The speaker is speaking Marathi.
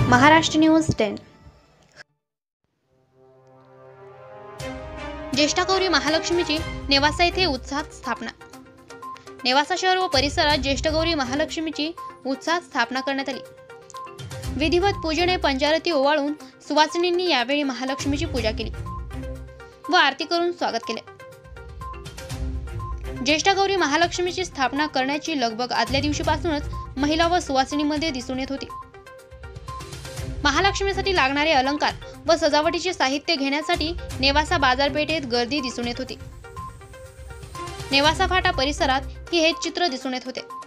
महाराष्ट्र न्यूज 10. ज्येष्ठा गौरी महालक्ष्मीची नेवासा येथे उत्साहात स्थापना. नेवासा शहर व परिसरात ज्येष्ठ गौरी महालक्ष्मीची उत्साहात स्थापना करण्यात आली. विधिवत पूजेने पंचारती ओवाळून सुवासिनींनी यावेळी महालक्ष्मीची पूजा केली व आरती करून स्वागत केले. ज्येष्ठ गौरी महालक्ष्मीची स्थापना करण्याची लगबग आदल्या दिवशीपासूनच महिला व सुवासिनींमध्ये दिसून येत होती. महालक्ष्मीसाठी लागणारे अलंकार व सजावटीचे साहित्य घेण्यासाठी नेवासा बाजारपेठेत गर्दी दिसून येत होती. नेवासा फाटा परिसरात हेच चित्र दिसून येत होते.